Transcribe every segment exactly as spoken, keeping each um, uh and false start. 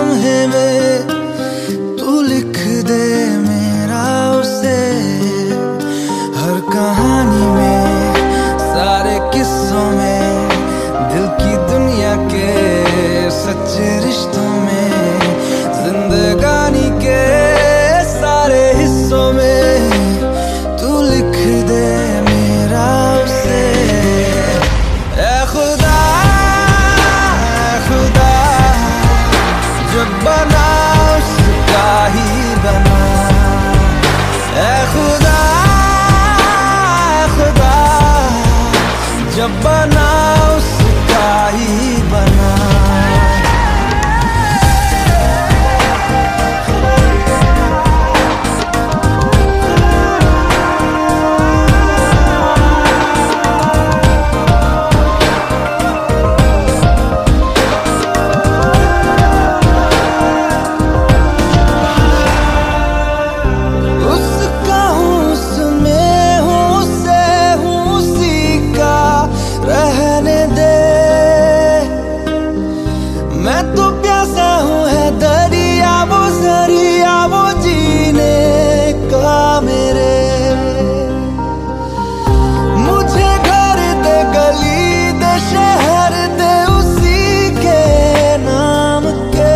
लम्हे में तू लिख दे मेरा उसे, हर कहानी में सारे किस्सों में दिल की दुनिया के सच्चे रिश्तों में, जिंदगानी के सारे हिस्सों में तू लिख दे मेरा उसे। ऐ खुदा ऐ खुदा जब बना उसका ही बना, ऐ खुदा ऐ खुदा जब बना उसका ही बना। मैं तो प्यासा हूँ है दरिया वो जरिया वो जीने का मेरे, मुझे घर दे गली दे शहर दे उसी के नाम के,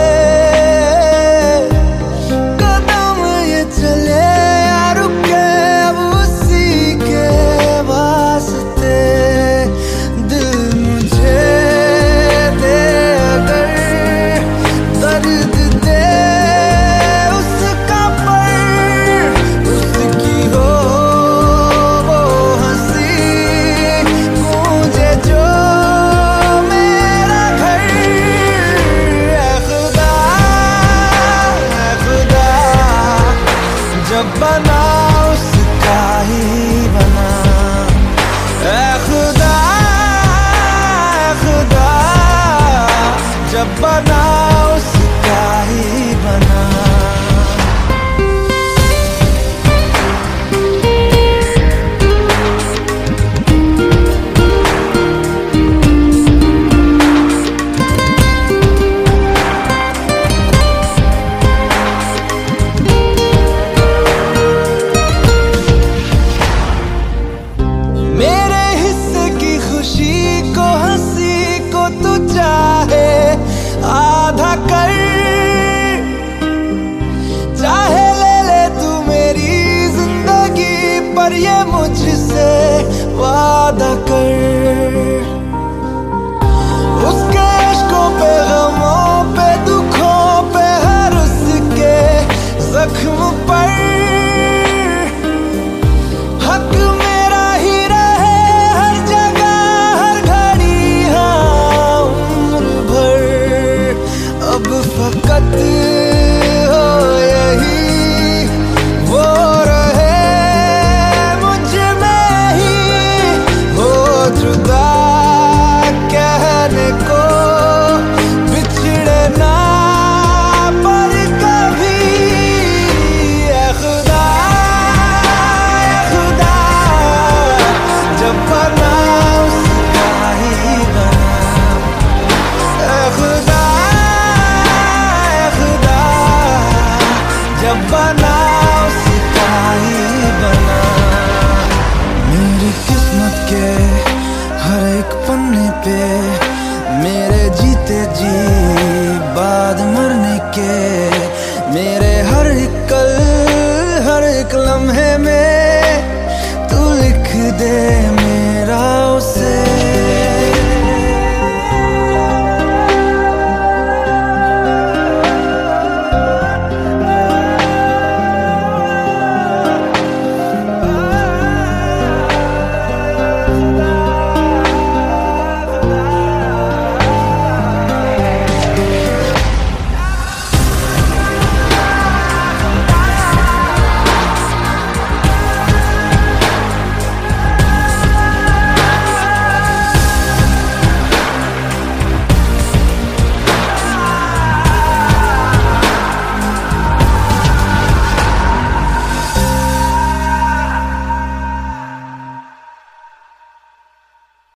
कदम ये चले या रुके अब उसी के वास्ते, दिल मुझे जब बना उसका ही बना। ऐ खुदा ऐ खुदा जब बना उसका ही बना। तू चाहे आधा कर, चाहे ले ले तू मेरी जिंदगी, पर ये मुझसे वादा कर। उसके इश्कों पे गमों पे दुखों पे हर उसके जख्म पर हक मेरा ही रहे हर जगह हर घड़ी, हाँ उम्र भर। अब फकत हो यही वो रहे मुझ में ही, हो जुदा कहने को बिछड़े ना पर कभी। ऐ खुदा ऐ खुदा जब बना उसका ही बना, ऐ खुदा ऐ खुदा जब बना उसका ही बना। मेरी किस्मत के हर एक पन्ने पे मेरे जीते जी बाद मरने के, मेरे हर एक कल हर एक लम्हे में तू लिख दे